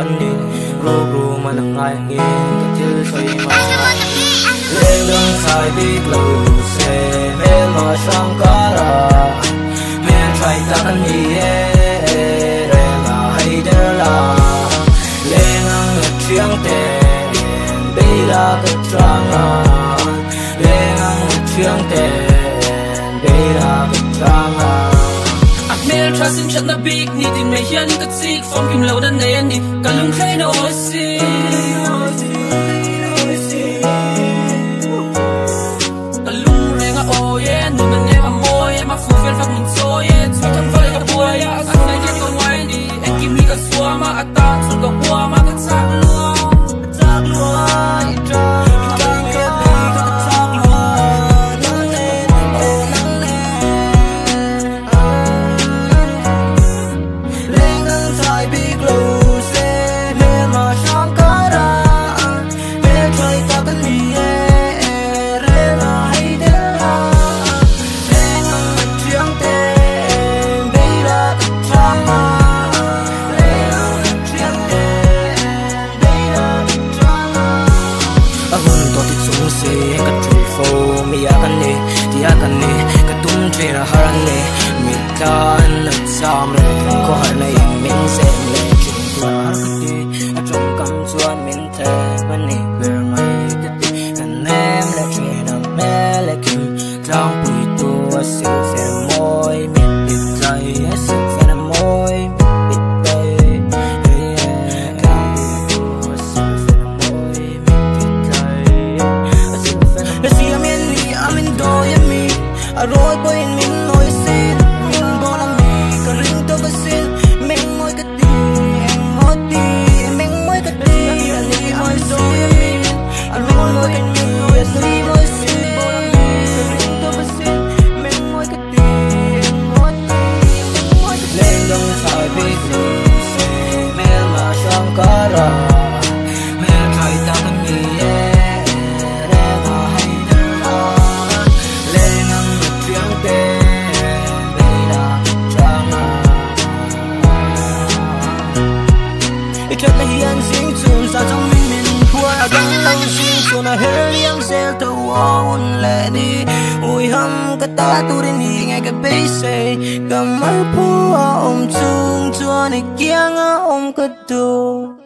ăn đi ru mà nặng ai nghe cái chữ xoay mà lên đường sai biết lâu xe mê mà sang cả ra miền trái ta ăn đi re là hay đỡ là lên ăn chiang tên bây là cái trang à lên ăn chiang tên bây là cái trang à Mel trasin chat na big ni din me hian ka chik form kim lo dan ne ni kalung khai no si kalung renga o ye nu na ne ma mo ye ma fu fel fak min so ye chu tham vai ka boy ya an nai ke ko wai ni en kim ni ka suama ata chu ka wa ma ka chak lo i tra ra haran ne mi tan sam re ko har nei min se le kin la ti a trong kam chuan min the ban ni ber mai ka ti kan nem le chin am me le kin trong pui tu a si fe moi mi ti zai a si fe moi mi ti dai ka tu a si fe moi mi ti dai a si fe le si amen ni amen do ya mi a roi boy min noi sin min bola mi ka ring to basin meng moi ka ti en moti meng moi ka ti ani moi so min a roi boy min noi si moi sin bola mi ka ring to basin meng moi ka ti en moti moi ka lên dong sai biết se mel ma shankara mel khai ta kan mi chất là hiền dính chùm ra trong mình qua gắng lăng xin chùm là hết liang xe tàu ôn lệ đi ui hâm cái ta tu đến đi ngay cái bê xe cầm mắt phù ôm chung chua này kiêng ôm cái đồ